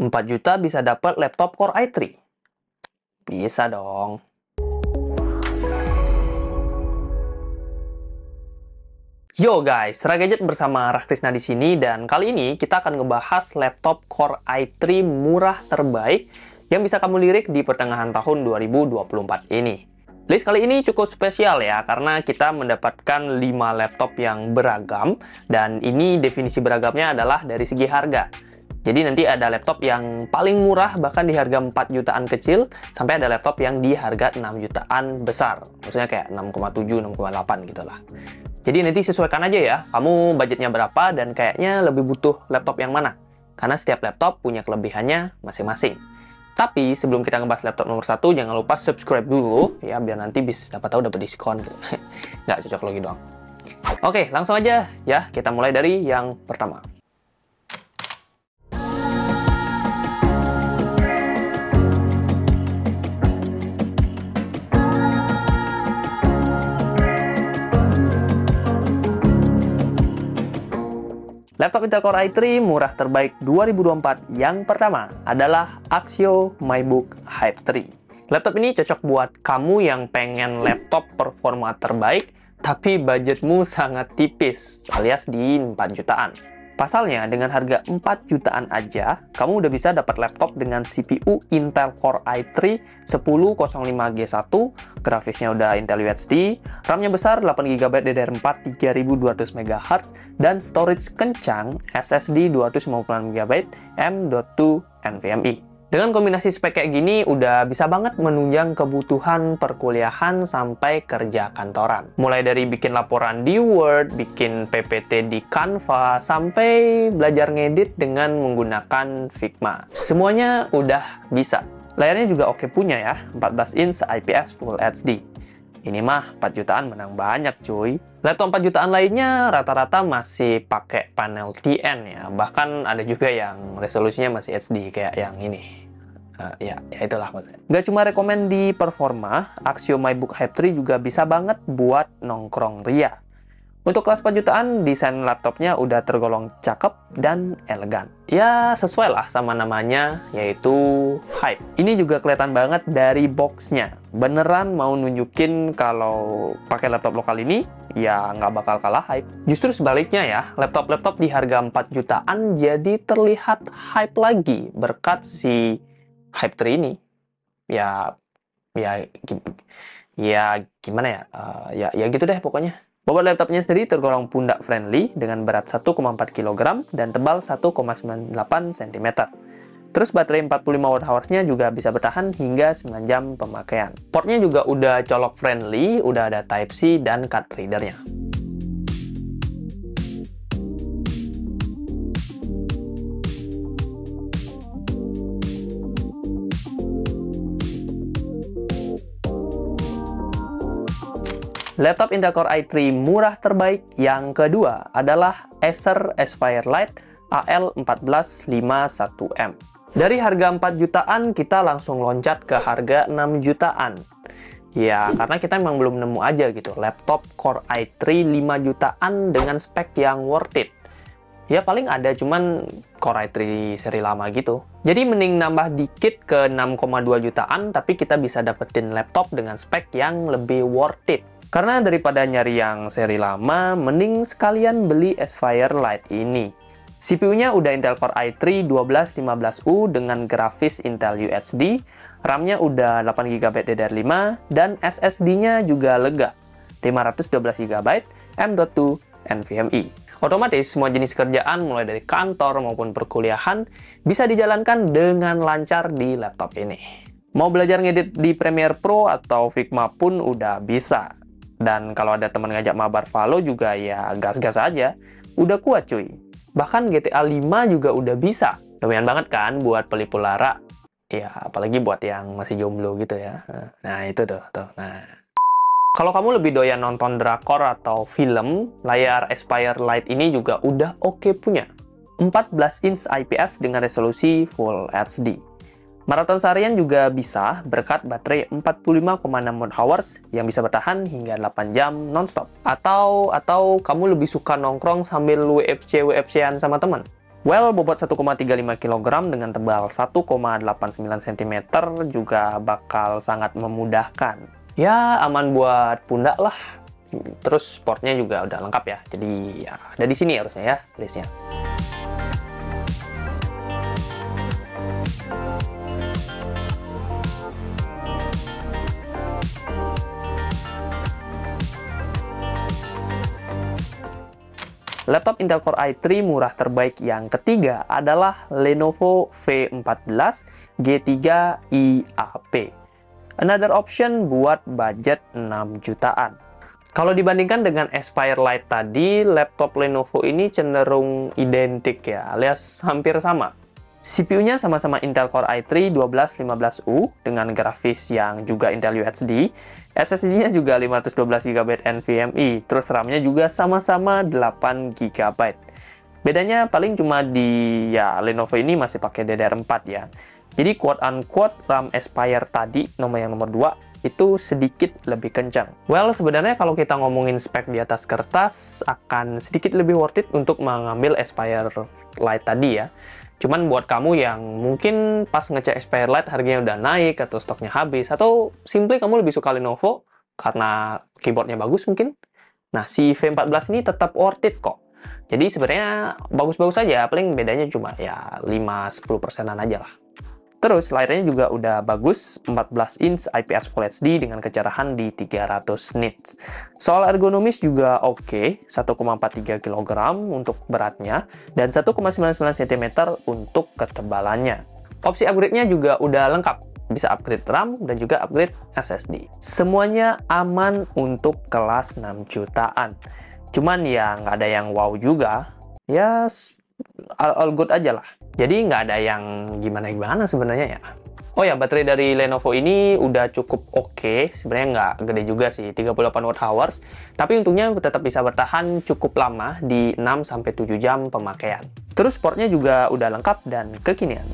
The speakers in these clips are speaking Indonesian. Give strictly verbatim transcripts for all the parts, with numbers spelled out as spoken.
empat juta bisa dapat laptop Core i tiga? Bisa dong. Yo guys, Seragadget bersama Raktisna di sini, dan kali ini kita akan ngebahas laptop Core i tiga murah terbaik yang bisa kamu lirik di pertengahan tahun dua ribu dua puluh empat ini. List kali ini cukup spesial ya, karena kita mendapatkan lima laptop yang beragam, dan ini definisi beragamnya adalah dari segi harga. Jadi nanti ada laptop yang paling murah, bahkan di harga empat jutaan kecil, sampai ada laptop yang di harga enam jutaan besar. Maksudnya kayak enam koma tujuh, enam koma delapan gitu lah. Jadi nanti sesuaikan aja ya, kamu budgetnya berapa dan kayaknya lebih butuh laptop yang mana. Karena setiap laptop punya kelebihannya masing-masing. Tapi sebelum kita ngebahas laptop nomor satu, jangan lupa subscribe dulu ya, biar nanti bisa dapat tahu dapat diskon gitu. Nggak cocok lagi doang. Oke, langsung aja ya, kita mulai dari yang pertama. Laptop Intel Core i tiga murah terbaik dua ribu dua puluh empat yang pertama adalah Axio MyBook Hype tiga. Laptop ini cocok buat kamu yang pengen laptop performa terbaik, tapi budgetmu sangat tipis, alias di empat jutaan. Pasalnya, dengan harga empat jutaan aja, kamu udah bisa dapat laptop dengan C P U Intel Core i tiga sepuluh nol lima G satu, grafisnya udah Intel U H D, RAM-nya besar delapan giga byte D D R empat tiga ribu dua ratus megahertz, dan storage kencang S S D dua ratus lima puluh enam giga byte M dot dua NVMe. Dengan kombinasi spek kayak gini, udah bisa banget menunjang kebutuhan perkuliahan sampai kerja kantoran. Mulai dari bikin laporan di Word, bikin P P T di Canva, sampai belajar ngedit dengan menggunakan Figma. Semuanya udah bisa. Layarnya juga oke punya ya, empat belas inch I P S Full H D. Ini mah empat jutaan menang banyak cuy. Laptop empat jutaan lainnya rata-rata masih pakai panel T N ya. Bahkan ada juga yang resolusinya masih H D kayak yang ini. Uh, ya, ya itulah maksudnya. Nggak cuma rekomen di performa, Axio MyBook Hype tiga juga bisa banget buat nongkrong ria. Untuk kelas empat jutaan, desain laptopnya udah tergolong cakep dan elegan. Ya, sesuai lah sama namanya, yaitu Hype. Ini juga kelihatan banget dari boxnya. Beneran mau nunjukin kalau pakai laptop lokal ini, ya nggak bakal kalah Hype. Justru sebaliknya ya, laptop-laptop di harga empat jutaan jadi terlihat hype lagi berkat si Hype tiga ini. Ya, ya, ya gimana ya, uh, ya, ya gitu deh pokoknya. Bobot laptopnya sendiri tergolong pundak friendly dengan berat satu koma empat kilogram dan tebal satu koma sembilan delapan sentimeter. Terus baterai empat puluh lima watt hours-nya juga bisa bertahan hingga sembilan jam pemakaian. Portnya juga udah colok friendly, udah ada Type C dan card reader-nya. Laptop Intel Core i tiga murah terbaik yang kedua adalah Acer Aspire Lite A L satu empat lima satu M. Dari harga empat jutaan, kita langsung loncat ke harga enam jutaan. Ya, karena kita memang belum nemu aja gitu, laptop Core i tiga lima jutaan dengan spek yang worth it. Ya, paling ada cuman Core i tiga seri lama gitu. Jadi mending nambah dikit ke enam koma dua jutaan, tapi kita bisa dapetin laptop dengan spek yang lebih worth it. Karena daripada nyari yang seri lama, mending sekalian beli Aspire Lite ini. C P U-nya udah Intel Core i tiga dua belas lima belas U dengan grafis Intel U H D, RAM-nya udah delapan giga byte D D R lima, dan S S D-nya juga lega, lima ratus dua belas giga byte M dot dua NVMe. Otomatis semua jenis kerjaan mulai dari kantor maupun perkuliahan bisa dijalankan dengan lancar di laptop ini. Mau belajar ngedit di Premiere Pro atau Figma pun udah bisa. Dan kalau ada teman ngajak mabar Valo juga ya gas-gas aja. Udah kuat cuy. Bahkan G T A lima juga udah bisa. Lumayan banget kan buat pelipur lara. Ya apalagi buat yang masih jomblo gitu ya. Nah itu tuh. tuh. Nah. Kalau kamu lebih doyan nonton drakor atau film, layar Aspire Lite ini juga udah oke punya. empat belas inch I P S dengan resolusi Full H D. Maraton seharian juga bisa berkat baterai empat puluh lima koma enam watt hours yang bisa bertahan hingga delapan jam nonstop. Atau atau kamu lebih suka nongkrong sambil W F C W F C-an sama teman. Well, bobot satu koma tiga lima kilogram dengan tebal satu koma delapan sembilan sentimeter juga bakal sangat memudahkan. Ya, aman buat pundak lah. Terus sportnya juga udah lengkap ya. Jadi ya ada di sini harusnya ya listnya. Laptop Intel Core i tiga murah terbaik yang ketiga adalah Lenovo V empat belas G tiga I A P. Another option buat budget enam jutaan. Kalau dibandingkan dengan Aspire Lite tadi, laptop Lenovo ini cenderung identik ya, alias hampir sama. C P U-nya sama-sama Intel Core i tiga dua belas lima belas U dengan grafis yang juga Intel U H D, S S D-nya juga lima ratus dua belas giga byte NVMe, terus RAM-nya juga sama-sama delapan giga byte. Bedanya paling cuma di ya Lenovo ini masih pakai D D R empat ya. Jadi quote unquote RAM Aspire tadi nomor yang nomor dua itu sedikit lebih kencang. Well, sebenarnya kalau kita ngomongin spek di atas kertas akan sedikit lebih worth it untuk mengambil Aspire Lite tadi ya. Cuman buat kamu yang mungkin pas ngecek Aspire Lite harganya udah naik atau stoknya habis, atau simply kamu lebih suka Lenovo karena keyboardnya bagus mungkin, nah si V empat belas ini tetap worth it kok. Jadi sebenarnya bagus-bagus aja, paling bedanya cuma ya lima sampai sepuluh persenan aja lah. Terus layarnya juga udah bagus, empat belas inch I P S Full H D dengan kecerahan di tiga ratus nits. Soal ergonomis juga oke, satu koma empat tiga kilogram untuk beratnya dan satu koma sembilan sembilan sentimeter untuk ketebalannya. Opsi upgrade-nya juga udah lengkap, bisa upgrade RAM dan juga upgrade S S D. Semuanya aman untuk kelas enam jutaan. Cuman ya nggak ada yang wow juga, ya all, all good aja lah. Jadi nggak ada yang gimana-gimana sebenarnya ya. Oh ya, baterai dari Lenovo ini udah cukup oke. Sebenarnya nggak gede juga sih, tiga puluh delapan watt hours. Tapi untungnya tetap bisa bertahan cukup lama di enam sampai tujuh jam pemakaian. Terus portnya juga udah lengkap dan kekinian.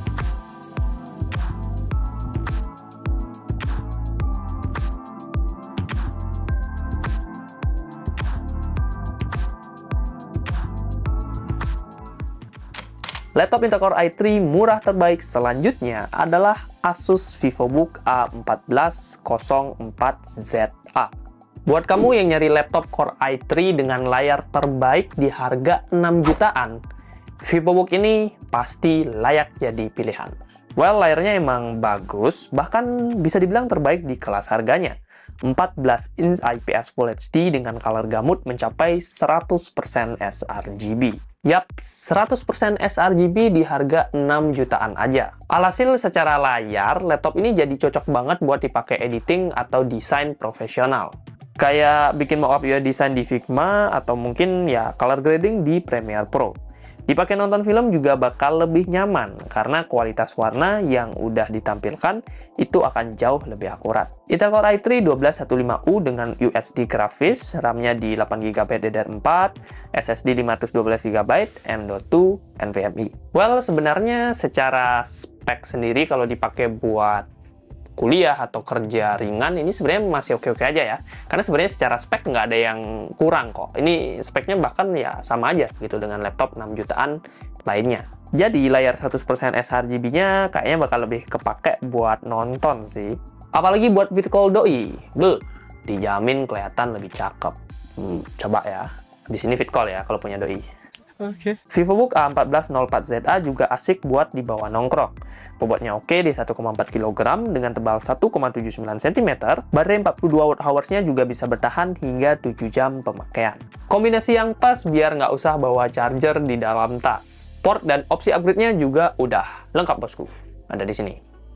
Laptop Intel Core i tiga murah terbaik selanjutnya adalah Asus VivoBook A empat belas nol empat Z A. Buat kamu yang nyari laptop Core i tiga dengan layar terbaik di harga enam jutaan, VivoBook ini pasti layak jadi pilihan. Well, layarnya emang bagus, bahkan bisa dibilang terbaik di kelas harganya. empat belas inch I P S Full H D dengan color gamut mencapai seratus persen sRGB. Yap, seratus persen sRGB di harga enam jutaan aja. Alhasil secara layar, laptop ini jadi cocok banget buat dipakai editing atau desain profesional. Kayak bikin mockup U I desain di Figma atau mungkin ya color grading di Premiere Pro. Dipakai nonton film juga bakal lebih nyaman karena kualitas warna yang udah ditampilkan itu akan jauh lebih akurat. Intel Core i tiga dua belas lima belas U dengan U H D grafis, RAM-nya di delapan giga byte D D R empat, S S D lima ratus dua belas giga byte, M dot dua, NVMe. Well, sebenarnya secara spek sendiri kalau dipakai buat kuliah atau kerja ringan ini sebenarnya masih oke-oke aja ya, karena sebenarnya secara spek nggak ada yang kurang kok. Ini speknya bahkan ya sama aja gitu dengan laptop enam jutaan lainnya. Jadi layar seratus persen sRGB-nya kayaknya bakal lebih kepake buat nonton sih, apalagi buat video call doi. Beuh, dijamin kelihatan lebih cakep. Hmm, coba ya di sini video call ya kalau punya doi. Oke. Okay. VivoBook A empat belas nol empat Z A juga asik buat dibawa nongkrong. Bobotnya oke di satu koma empat kilogram dengan tebal satu koma tujuh sembilan sentimeter. Baterai empat puluh dua watt hours-nya juga bisa bertahan hingga tujuh jam pemakaian. Kombinasi yang pas biar nggak usah bawa charger di dalam tas. Port dan opsi upgrade-nya juga udah lengkap bosku. Ada di sini.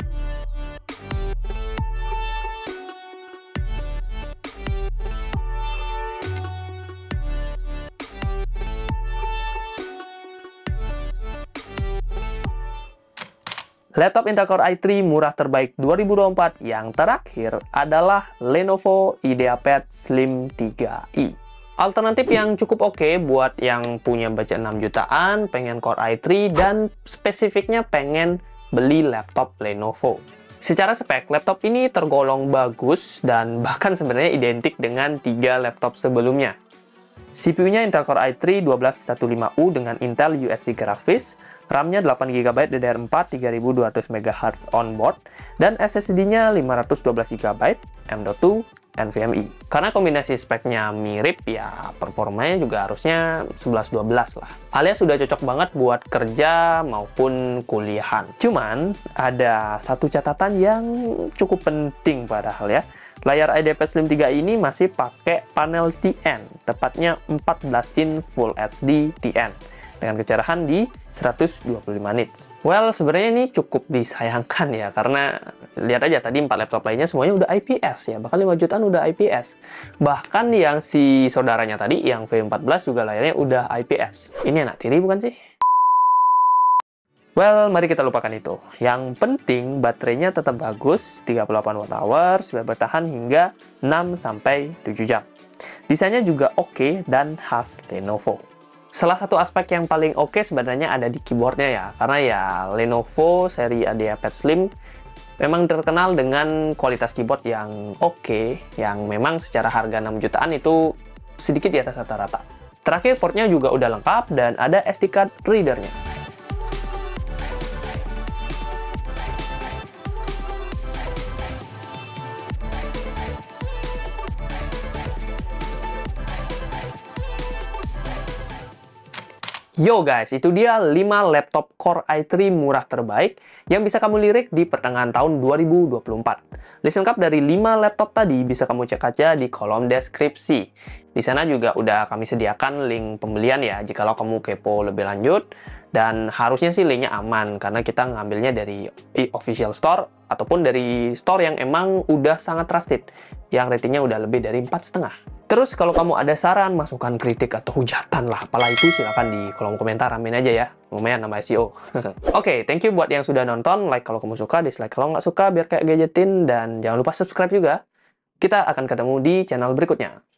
Laptop Intel Core i tiga murah terbaik dua ribu dua puluh empat yang terakhir adalah Lenovo IdeaPad Slim tiga i. Alternatif yang cukup oke buat yang punya budget enam jutaan, pengen Core i tiga, dan spesifiknya pengen beli laptop Lenovo. Secara spek, laptop ini tergolong bagus dan bahkan sebenarnya identik dengan tiga laptop sebelumnya. C P U-nya Intel Core i tiga dua belas lima belas U dengan Intel U H D grafis, RAM-nya delapan giga byte D D R empat tiga ribu dua ratus megahertz onboard, dan S S D-nya lima ratus dua belas giga byte M dot dua NVMe. Karena kombinasi speknya mirip, ya performanya juga harusnya sebelas dua belas lah. Alias sudah cocok banget buat kerja maupun kuliahan. Cuman, ada satu catatan yang cukup penting padahal ya. Layar IdeaPad Slim tiga ini masih pakai panel T N, tepatnya empat belas inch Full H D T N, dengan kecerahan di seratus dua puluh lima nits. Well, sebenarnya ini cukup disayangkan ya, karena lihat aja tadi empat laptop lainnya semuanya udah I P S ya, bahkan lima jutaan udah I P S. Bahkan yang si saudaranya tadi, yang V empat belas juga layarnya udah I P S. Ini anak tiri bukan sih? Well, mari kita lupakan itu. Yang penting baterainya tetap bagus, tiga puluh delapan watt hours, biar bertahan hingga enam sampai tujuh jam. Desainnya juga oke dan khas Lenovo. Salah satu aspek yang paling oke sebenarnya ada di keyboardnya ya, karena ya Lenovo seri IdeaPad Slim memang terkenal dengan kualitas keyboard yang oke, yang memang secara harga enam jutaan itu sedikit di atas rata-rata. Terakhir, portnya juga udah lengkap dan ada S D card readernya. Yo guys, itu dia lima laptop Core i tiga murah terbaik yang bisa kamu lirik di pertengahan tahun dua ribu dua puluh empat. List lengkap dari lima laptop tadi bisa kamu cek aja di kolom deskripsi. Di sana juga udah kami sediakan link pembelian ya, jikalau kamu kepo lebih lanjut. Dan harusnya sih linknya aman, karena kita ngambilnya dari official store ataupun dari store yang emang udah sangat trusted, yang ratingnya udah lebih dari empat koma lima. Terus kalau kamu ada saran, masukan, kritik, atau hujatan lah, apalah itu, silahkan di kolom komentar, ramein aja ya. Lumayan nama S E O. Oke, okay, thank you buat yang sudah nonton. Like kalau kamu suka, dislike kalau nggak suka, biar kayak gadgetin. Dan jangan lupa subscribe juga. Kita akan ketemu di channel berikutnya.